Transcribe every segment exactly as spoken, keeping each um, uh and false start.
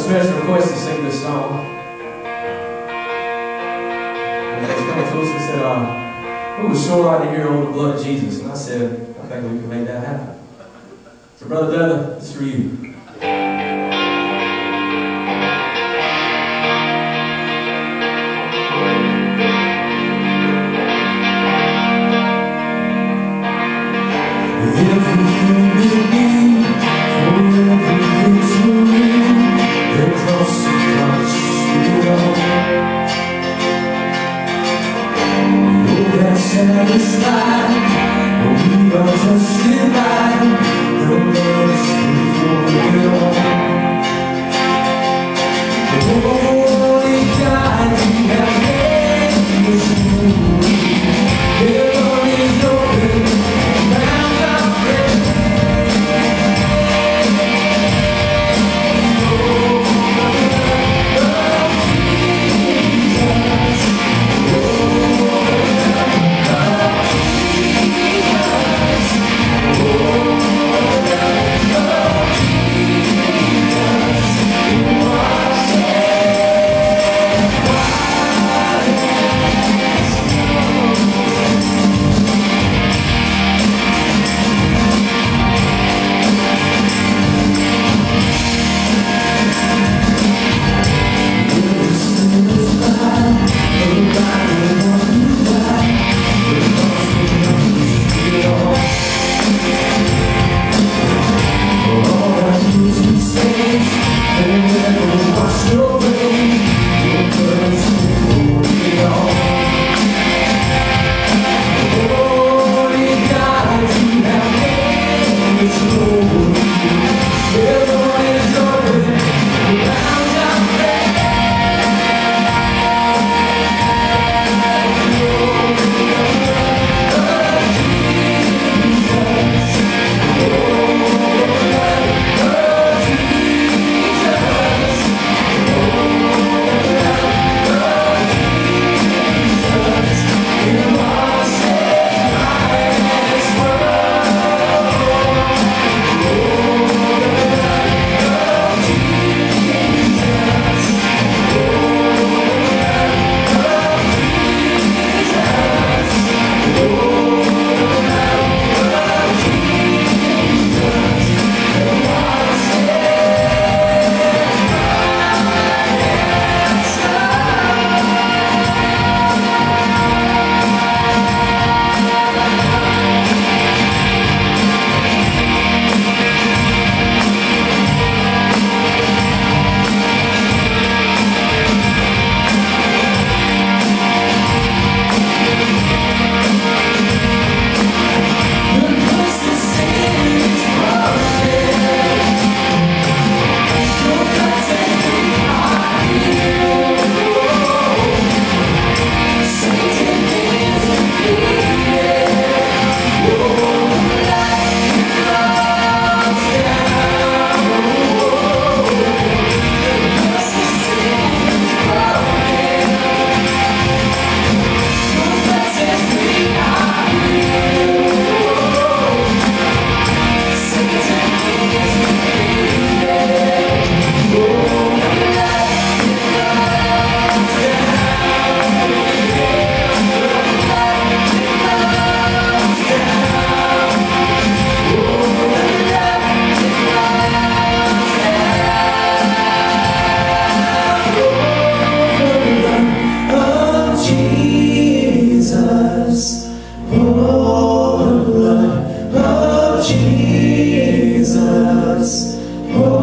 special request to sing this song. And they came to us and said, uh, we would sure like to hear "Oh, the Blood of Jesus." And I said, I think we can make that happen. So, Brother Dudley, this is for you. Satisfied, we are just divine. The love's before it all. The holy God, we have made this room. Heaven is open, round our prayer.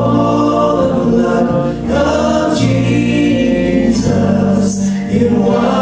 You are